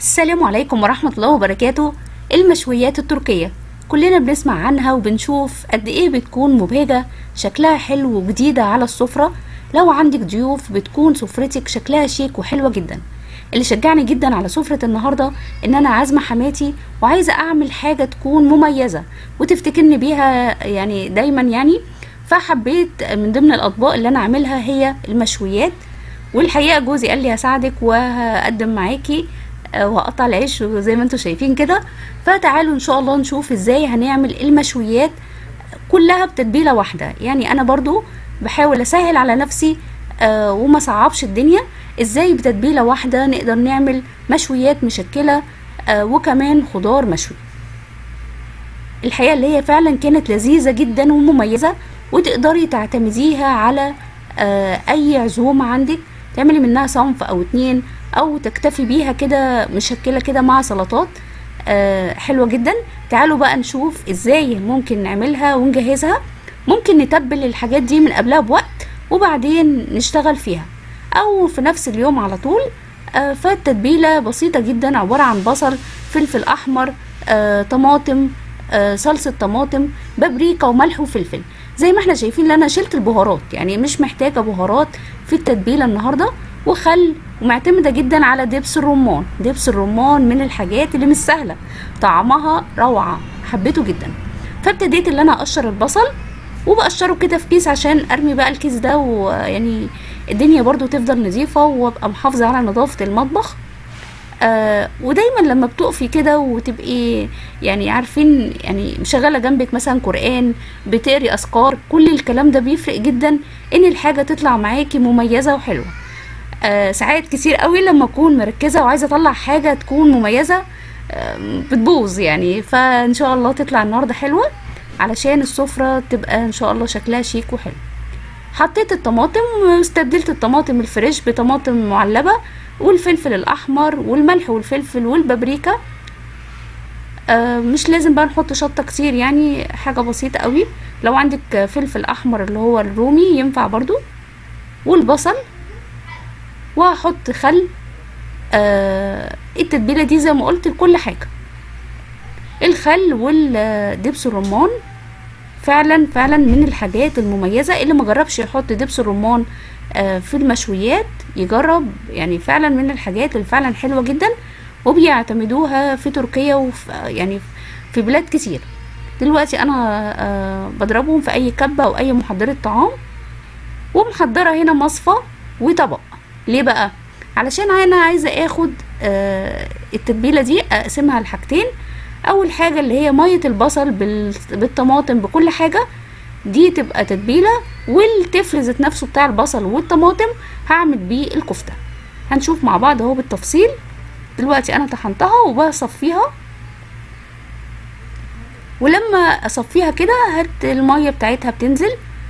السلام عليكم ورحمة الله وبركاته. المشويات التركية كلنا بنسمع عنها وبنشوف قد ايه بتكون مبهجة، شكلها حلو وجديدة على السفرة. لو عندك ضيوف بتكون سفرتك شكلها شيك وحلوة جدا. اللي شجعني جدا على سفرة النهاردة ان انا عازمة حماتي وعايزة اعمل حاجة تكون مميزة وتفتكرني بيها يعني دايما فحبيت من ضمن الاطباق اللي انا اعملها هي المشويات. والحقيقة جوزي قال لي هساعدك وهقدم معاكي وهقطع العيش زي ما انتم شايفين كده. فتعالوا ان شاء الله نشوف ازاي هنعمل المشويات كلها بتتبيله واحده. يعني انا برضو بحاول اسهل على نفسي وما صعبش الدنيا. ازاي بتتبيله واحده نقدر نعمل مشويات مشكله وكمان خضار مشوي. الحقيقه اللي هي فعلا كانت لذيذه جدا ومميزه، وتقدري تعتمديها على اي عزومه عندك، تعملي منها صنف او اتنين، او تكتفي بيها كده مشكله كده مع سلطات حلوه جدا. تعالوا بقى نشوف ازاي ممكن نعملها ونجهزها. ممكن نتبل الحاجات دي من قبلها بوقت وبعدين نشتغل فيها، او في نفس اليوم على طول. فالتتبيله بسيطه جدا، عباره عن بصل، فلفل احمر، طماطم، صلصه طماطم، بابريكا وملح وفلفل. زي ما احنا شايفين انا شلت البهارات، يعني مش محتاجه بهارات في التتبيله النهارده، وخل، ومعتمده جدا على دبس الرمان. دبس الرمان من الحاجات اللي مش سهله، طعمها روعه، حبيته جدا. فابتديت ان انا اقشر البصل، وبقشره كده في كيس عشان ارمي بقى الكيس ده، ويعني الدنيا برضو تفضل نظيفه وابقى محافظه على نظافه المطبخ. ودايما لما بتقفي كده وتبقي يعني عارفين، يعني مشغله جنبك مثلا قرآن، بتقري اذكار، كل الكلام ده بيفرق جدا ان الحاجه تطلع معاكي مميزه وحلوه. ساعات كتير قوي لما اكون مركزه وعايزه اطلع حاجه تكون مميزه بتبوظ يعني. فان شاء الله تطلع النهارده حلوه علشان السفره تبقى ان شاء الله شكلها شيك وحلو. حطيت الطماطم واستبدلت الطماطم الفريش بطماطم معلبه، والفلفل الاحمر والملح والفلفل والبابريكا. مش لازم بقى نحط شطه كتير، يعني حاجه بسيطه قوي. لو عندك فلفل احمر اللي هو الرومي ينفع برضو، والبصل. وهحط خل. التتبيله دي زي ما قلت لكل حاجه. الخل والدبس الرمان فعلا من الحاجات المميزه. اللي مجربش يحط دبس الرمان في المشويات يجرب، يعني فعلا من الحاجات اللي فعلا حلوه جدا، وبيعتمدوها في تركيا وفي يعني في بلاد كتير. دلوقتي انا بضربهم في اي كبه او اي محضره طعام، ومحضره هنا مصفى وطبق. ليه بقى؟ علشان انا عايزه اخد التتبيله دي اقسمها لحاجتين. اول حاجه اللي هي ميه البصل بالطماطم بكل حاجه، دي تبقى تتبيله، والتفل ذات نفسه بتاع البصل والطماطم هعمل بيه الكفته. هنشوف مع بعض اهو بالتفصيل. دلوقتي انا طحنتها وبصفيها، ولما اصفيها كده الميه بتاعتها بتنزل.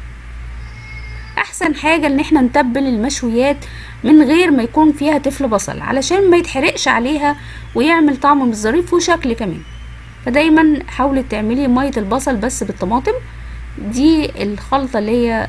احسن حاجه ان احنا نتبل المشويات من غير ما يكون فيها تفل بصل، علشان ما يتحرقش عليها ويعمل طعم مش ظريف وشكل كمان. فدايما حاولي تعملي ميه البصل بس بالطماطم. دي الخلطه اللي هي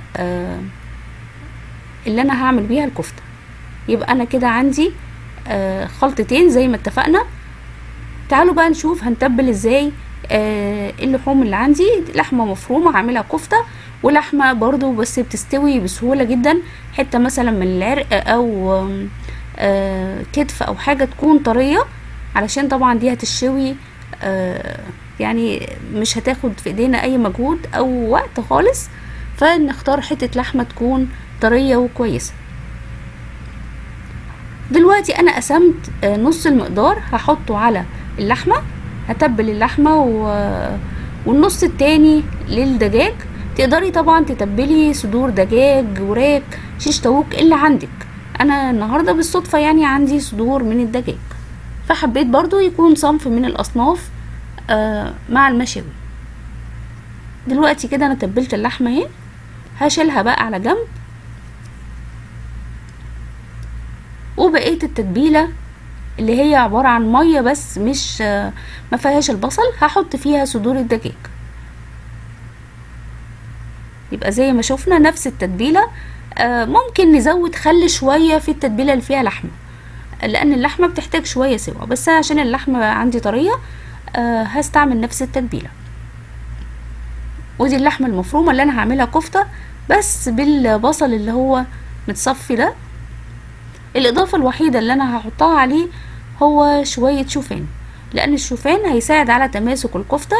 اللي انا هعمل بيها الكفته. يبقى انا كده عندي خلطتين زي ما اتفقنا. تعالوا بقى نشوف هنتبل ازاي. اللحوم اللي عندي لحمه مفرومه هعملها كفته، ولحمه برضو بس بتستوي بسهوله جدا، حته مثلا من العرق او كتف او حاجه تكون طريه، علشان طبعا دي هتشوي يعني مش هتاخد في ايدينا اي مجهود او وقت خالص. فنختار حته لحمه تكون طريه وكويسه. دلوقتي انا قسمت نص المقدار هحطه على اللحمه، هتبل اللحمه والنص التاني للدجاج. تقدري طبعا تتبلي صدور دجاج، وراك، شيش طاووق اللي عندك. انا النهارده بالصدفه يعني عندي صدور من الدجاج، فحبيت برضو يكون صنف من الاصناف مع المشاوي. دلوقتي كده انا تبلت اللحمه اهي، هشيلها بقى على جنب. وبقيت التتبيله اللي هي عباره عن ميه بس، مش ما فيهاش البصل، هحط فيها صدور الدجاج. يبقى زي ما شفنا نفس التتبيله. ممكن نزود خل شويه في التتبيله اللي فيها لحمه، لان اللحمه بتحتاج شويه سوا، بس أنا عشان اللحمه عندي طريه هستعمل نفس التتبيله. ودي اللحمه المفرومه اللي انا هعملها كفته بس بالبصل اللي هو متصفي ده. الاضافه الوحيده اللي انا هحطها عليه هو شويه شوفان، لان الشوفان هيساعد على تماسك الكفته،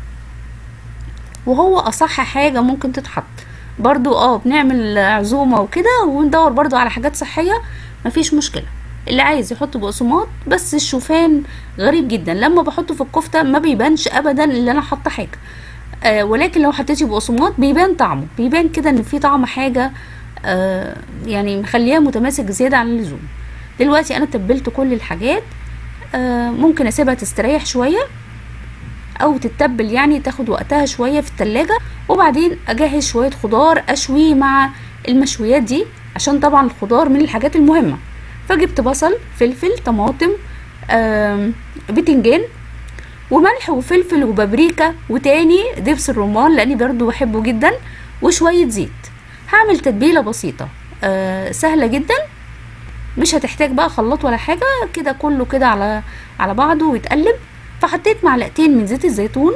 وهو اصح حاجه ممكن تتحط. برضو بنعمل عزومه وكده وندور برضو على حاجات صحيه، مفيش مشكله. اللي عايز يحط بقسماط، بس الشوفان غريب جدا لما بحطه في الكفته ما بيبانش ابدا اللي انا حاطه حاجه، ولكن لو حطيتي بقسماط بيبان طعمه، بيبان كده ان في طعم حاجه يعني مخليها متماسك زياده عن اللزوم. دلوقتي انا تبلت كل الحاجات، ممكن اسيبها تستريح شويه او تتبل، يعني تاخد وقتها شويه في التلاجة، وبعدين اجهز شويه خضار اشويه مع المشويات دي، عشان طبعا الخضار من الحاجات المهمه. فجبت بصل، فلفل، طماطم، بتنجان، وملح وفلفل وبابريكا، وتاني دبس الرمان لاني برضو بحبه جدا، وشويه زيت. هعمل تتبيله بسيطه سهله جدا، مش هتحتاج بقى خلاط ولا حاجه، كده كله كده على بعضه ويتقلب. فحطيت معلقتين من زيت الزيتون،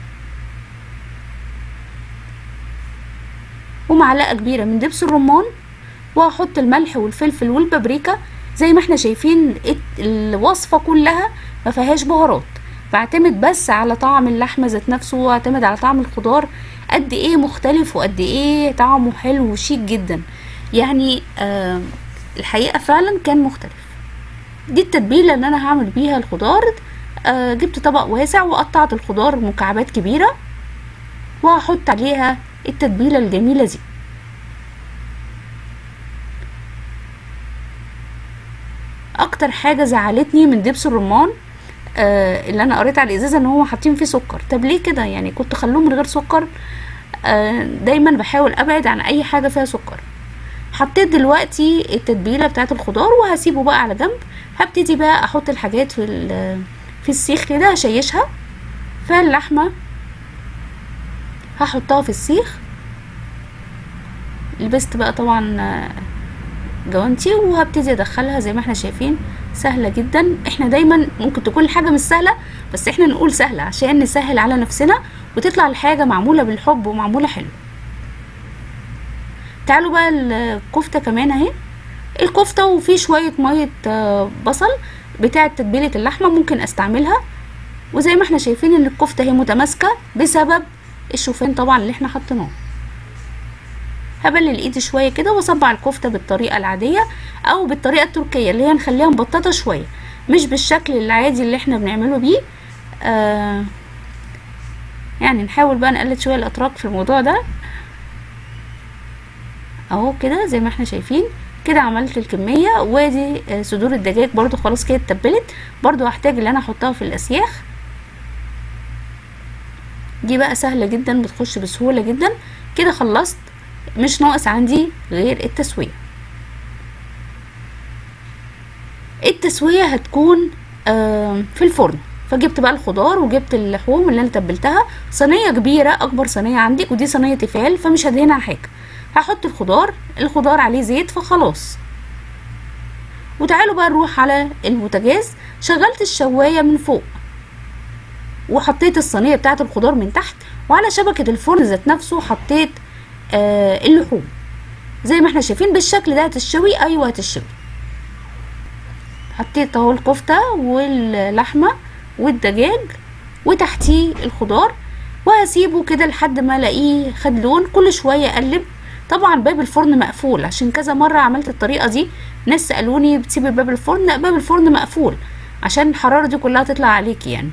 ومعلقه كبيره من دبس الرمان، وهحط الملح والفلفل والبابريكا. زي ما احنا شايفين الوصفه كلها ما فيهاش بهارات، بعتمد بس على طعم اللحمه ذات نفسه، واعتمد على طعم الخضار قد ايه مختلف وقد ايه طعمه حلو وشيك جدا، يعني الحقيقه فعلا كان مختلف. دي التتبيله اللي انا هعمل بيها الخضار. جبت طبق واسع وقطعت الخضار مكعبات كبيره، وهحط عليها التتبيله الجميله دي. اكتر حاجه زعلتني من دبس الرمان اللي انا قريت على الازازه ان هو حاطين فيه سكر. طب ليه كده؟ يعني كنت خلوه من غير سكر. دايما بحاول ابعد عن اي حاجه فيها سكر. حطيت دلوقتي التتبيله بتاعت الخضار وهسيبه بقى على جنب. هبتدي بقى احط الحاجات في السيخ كده، هشيشها. فاللحمه هحطها في السيخ، لبست بقى طبعا جوانتي، وهبتدي ادخلها زي ما احنا شايفين. سهله جدا. احنا دايما ممكن تكون الحاجه مش سهله، بس احنا نقول سهله عشان نسهل على نفسنا وتطلع الحاجه معموله بالحب ومعموله حلو. تعالوا بقى الكفته كمان اهي. الكفته وفي شويه ميه بصل بتاعه تتبيله اللحمه ممكن استعملها، وزي ما احنا شايفين ان الكفته هي متماسكه بسبب الشوفان طبعا اللي احنا حطيناه. هبلل ايدي شويه كده واصبع الكفته بالطريقه العاديه او بالطريقه التركيه اللي هي نخليها مبططه شويه، مش بالشكل العادي اللي احنا بنعمله بيه. يعني نحاول بقى نقلد شويه الاتراك في الموضوع ده اهو كده زي ما احنا شايفين كده. عملت الكميه، وادي صدور الدجاج برضو خلاص كده اتبلت. برضو هحتاج ان انا احطها في الاسياخ. دي بقى سهله جدا، بتخش بسهوله جدا كده. خلصت، مش ناقص عندي غير التسويه. التسويه هتكون في الفرن. فجبت بقى الخضار وجبت اللحوم اللي انا تبلتها. صينيه كبيره، اكبر صينيه عندك، ودي صينيه تيفال فمش هدهنها حاجه. هحط الخضار عليه زيت فخلاص. وتعالوا بقى نروح على البوتاجاز. شغلت الشوايه من فوق، وحطيت الصينيه بتاعه الخضار من تحت، وعلى شبكه الفرن ذات نفسه حطيت اللحوم زي ما احنا شايفين بالشكل ده. هتشوي، ايوه هتشوي. حطيت اهو الكفته واللحمه والدجاج وتحتيه الخضار، وهسيبه كده لحد ما الاقيه خد لون. كل شويه اقلب. طبعا باب الفرن مقفول، عشان كذا مره عملت الطريقه دي. ناس سالوني بتسيب باب الفرن؟ لا، باب الفرن مقفول عشان الحراره دي كلها تطلع عليكي يعني.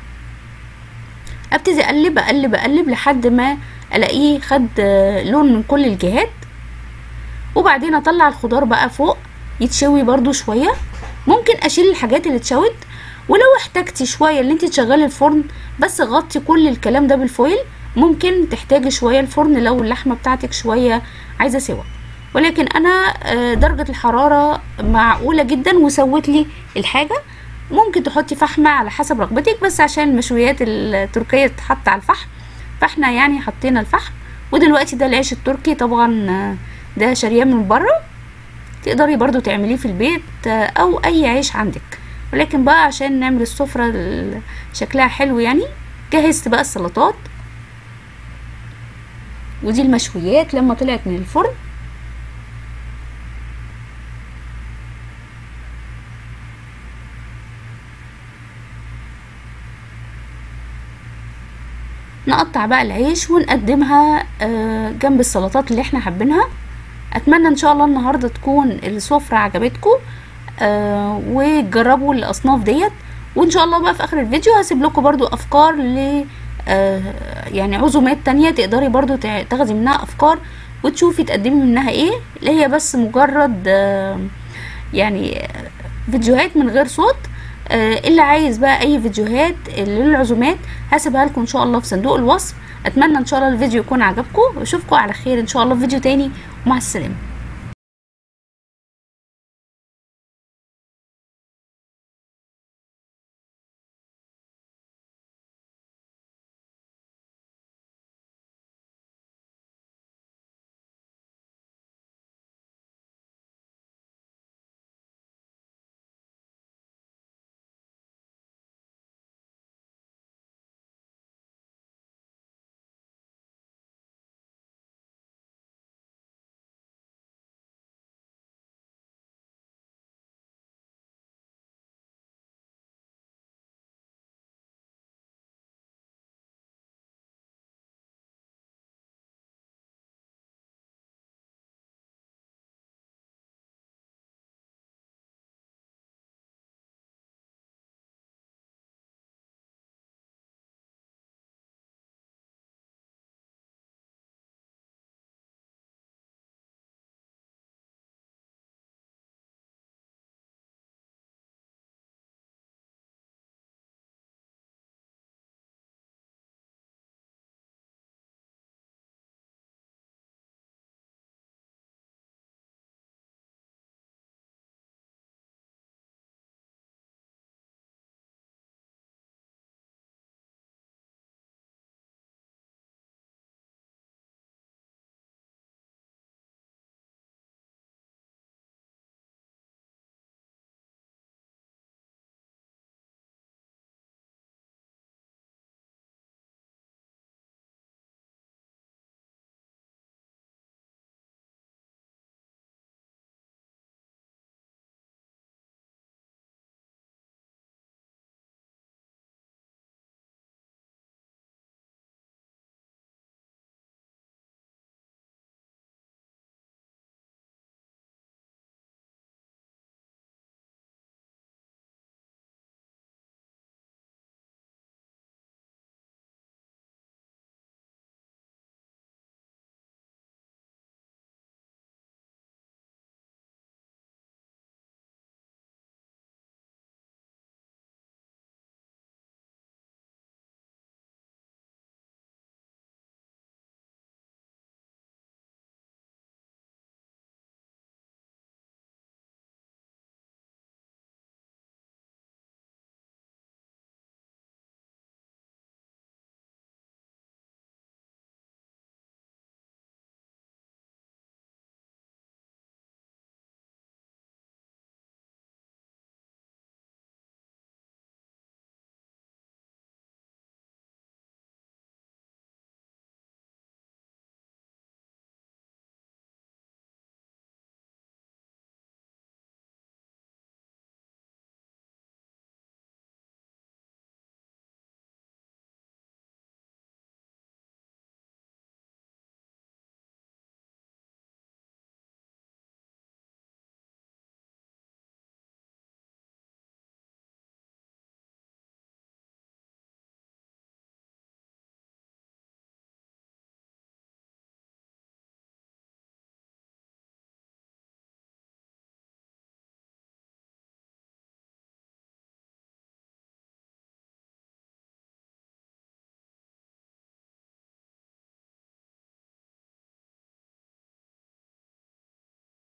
ابتدي اقلب اقلب اقلب لحد ما الاقيه خد لون من كل الجهات، وبعدين اطلع الخضار بقى فوق يتشوي برضو شويه. ممكن اشيل الحاجات اللي اتشوت، ولو احتاجتي شويه اللي انت تشغلي الفرن بس غطي كل الكلام ده بالفويل. ممكن تحتاجي شويه الفرن لو اللحمه بتاعتك شويه عايزه سوا، ولكن انا درجه الحراره معقوله جدا وسوت لي الحاجه. ممكن تحطي فحمه على حسب رغبتك، بس عشان المشويات التركيه تتحط على الفحم فاحنا يعني حطينا الفحم. ودلوقتي ده العيش التركي طبعا ده شارياه من بره. تقدري برضو تعمليه في البيت او اي عيش عندك. ولكن بقى عشان نعمل السفرة شكلها حلو يعني، جهزت بقى السلطات، ودي المشويات لما طلعت من الفرن. نقطع بقى العيش ونقدمها جنب السلطات اللي احنا حابينها. اتمنى ان شاء الله النهارده تكون السفرة عجبتكم وتجربوا الاصناف ديت. وان شاء الله بقى في اخر الفيديو هسيب لكم برضو افكار ل يعني عزومات تانية تقدري برضو تاخدي منها افكار وتشوفي تقدمي منها ايه، اللي هي بس مجرد يعني فيديوهات من غير صوت. اللي عايز بقى اي فيديوهات للعزومات هسيبها لكم ان شاء الله في صندوق الوصف. اتمنى ان شاء الله الفيديو يكون عجبكم، واشوفكم على خير ان شاء الله في فيديو تاني، ومع السلامة.